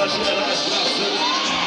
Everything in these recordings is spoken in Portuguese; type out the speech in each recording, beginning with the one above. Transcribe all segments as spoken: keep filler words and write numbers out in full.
Minas Gerais, Brasil.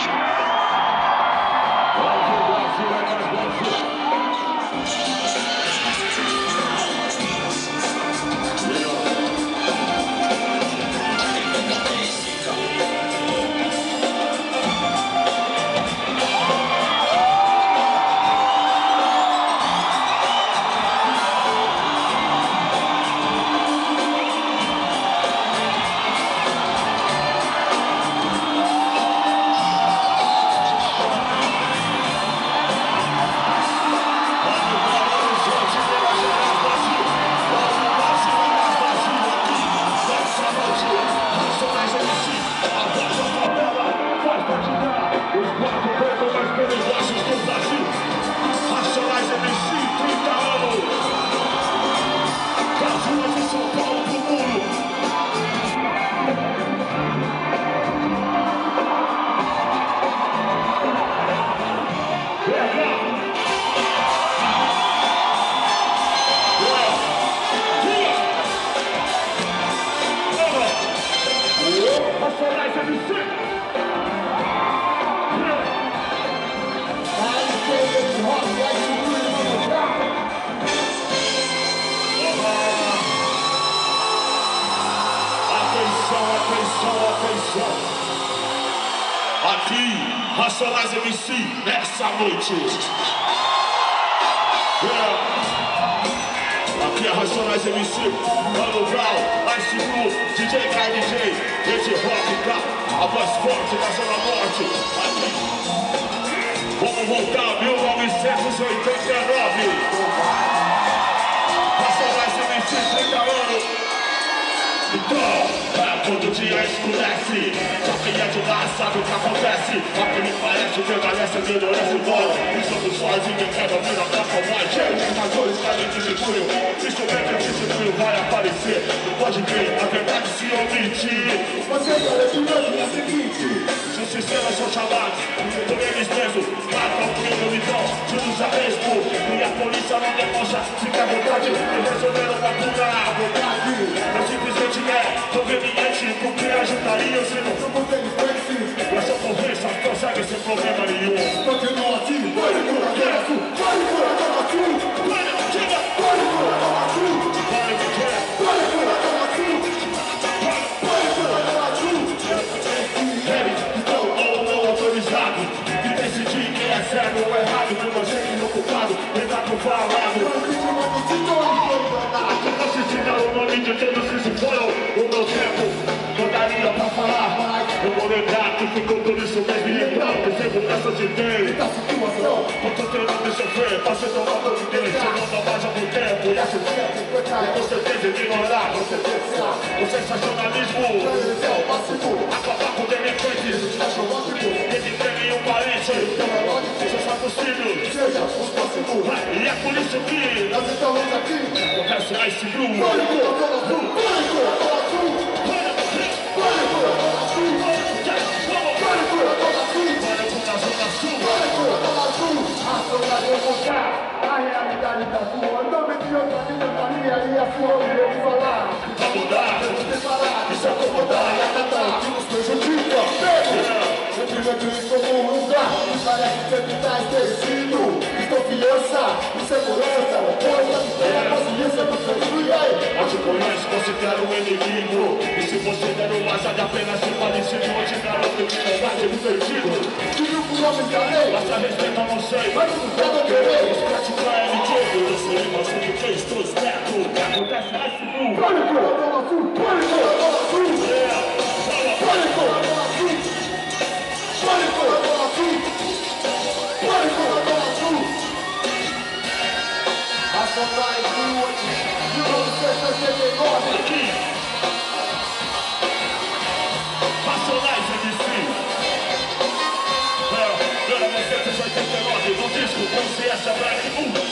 Aqui, Racionais M C, nessa noite. Yeah. Aqui é Racionais M C, Mano Brown, Ice Blue, D J K D J, Rede Rock, a voz forte da Zona Norte. Aqui, vamos voltar, mil novecentos e oitenta e nove. Racionais M C, trinta anos. Então, é, todo dia escurece. Só quem é de lá sabe o que acontece. A que me parece, permanece, melhorece o bolo. E somos sozinhos, quem quer ouvir a nossa voz. As dores caem de mergulho. Instrumento de testemunho vai aparecer. Não pode crer, a verdade se omitir. Você está lembrando é o seguinte: justiceiros são chamados, por eles mesmos matam o crime e dão juros a esmo. E a polícia não demonstra, fica à vontade de resolver uma pura verdade. Não simplesmente é conveniente, porque ajudaria se não for delinquente. Essa ocorrência não consegue sem problema nenhum. Continua assim, vai no coração, vai no coração assim. Vai no chega, vai no coração assim. Vai no que é, vai no coração assim. Vai no coração assim. Eles estão ou não autorizados de decidir quem é certo ou errado. Com você inocupado, entrar pro falado. Assistir o nome de todos que se foram. O meu tempo não daria pra falar. Eu vou lembrar que ficou por isso mesmo. E lembrando, segurança de Deus. Eu tô tentando sofrer, passei tomando de Deus. Chegando mais algum tempo. E esse tempo, com certeza ignorar. O sensacionalismo, acabar com delinquentes. Ele tem nenhum parente. Seja só possível. E é por isso que nós estamos aqui. Acontece Ice Blue. A realidade da sua, não me dio pra minha família e a sua ouviu falar. Pra mudar, temos que parar, e se acomodar e acatar que nos prejudica. Sentimento incomum lugar, que parece sempre tá esquecido. Desconfiança, insegurança, coisa que tem a consciência do futuro. E aí? Eu te conheço, considero um inimigo. E se você der uma asa de apenas um parecido, eu te garanto que não vai ser perdido. Tive um nome de lei, mas a respeito eu não sei. Mas não quero querer, os práticos é L J. Eu sou irmão, sou que fez, tô esperto. Acontece Ice Blue. Pânico, pânico, pânico, pânico, pânico, pânico, Racionais mil novecentos e oitenta e nove. Racionais M C. mil novecentos e oitenta e nove, no disco Consciência Black um.